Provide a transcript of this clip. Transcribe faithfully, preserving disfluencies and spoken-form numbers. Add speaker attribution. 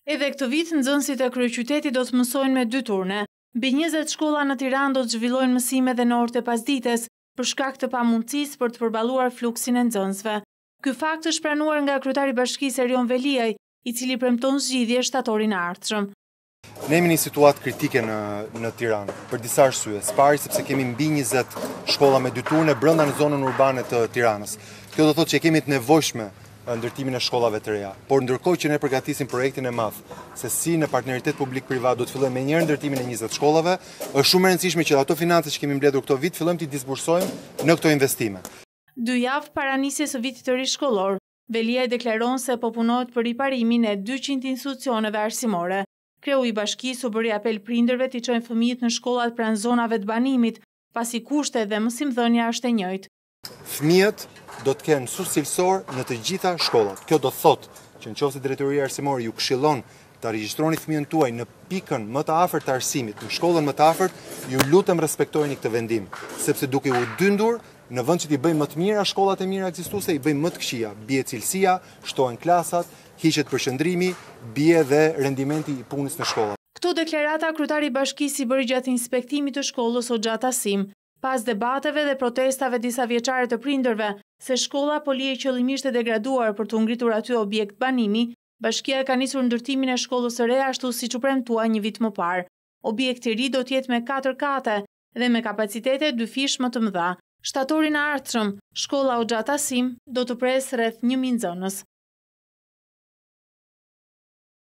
Speaker 1: Edhe këtë vit, nxënësit e kryeqytetit do të mësojnë me dy turne. Mbi njëzet shkolla në Tiranë do të zhvillojnë mësime dhe në orët e pasdites, për shkak të pamundësisë për të përballuar fluksin e nxënësve. Ky fakt është pranuar nga kryetari i bashkisë Erion Veliaj, i cili premton zgjidhje shtatorin e ardhshëm.
Speaker 2: Ne jemi në situatë kritike në, në Tiranë, për disa arsye. Së pari sepse kemi mbi njëzet shkolla me dy turne brenda në zonën urbane të Tiranës. Kjo do thotë që kemi të nevojshme ndërtimin e shkollave të reja. Por ndërkohë që ne përgatisim projektin e madh, se si në partneritet publik-privat do të fillojmë me njëherë ndërtimin e njëzet shkollave, është shumë e rëndësishme që ato financat që kemi mbledhur këto vit fillojmë t'i disbursojmë në këto investime.
Speaker 1: Dy javë para nisjes së vitit të ri shkollor, Veliaj deklaron se po punohet për riparimin e dyqind institucioneve arsimore. Kreu i bashkisë u bëri apel prindërve t'i çojnë fëmijët në shkollat pranë zonave të banimit, pasi kushtet dhe mësimdhënia është e njëjtë.
Speaker 2: Fëmijët do të kenë mësues cilësor në të gjitha shkollat. Kjo do thotë që nëse drejtoria arsimore ju këshillon ta regjistroni fëmijën tuaj në pikën më të afërt të arsimit, në shkollën më të afërt, ju lutem respektojeni këtë vendim, sepse duke u dyndur, në vend që t'i bëjmë më të mira shkollat e mira ekzistuese, i bëjmë më të këqija. Bie cilësia, shtohen klasat, hiqet përqendrimi, bie dhe rendimenti i punës në shkolla.
Speaker 1: Këto deklarata kryetari i bashkisë i bëri gjatë inspektimit të shkollës Hoxha Tasim, pas debateve dhe protestave disa vjeçare të prindërve se shkolla po liej qëllimisht e degraduar për të ngritur aty objekt banimi, bashkia ka nisur ndërtimin e shkollës së re ashtu siç u premtua një vit më parë. Objekti i ri do të jetë me katër kate dhe me kapacitete dy fish më të mëdha. Shtatorin e ardhshëm, shkolla Hoxha Tasim do të presë rreth një mijë nxënës.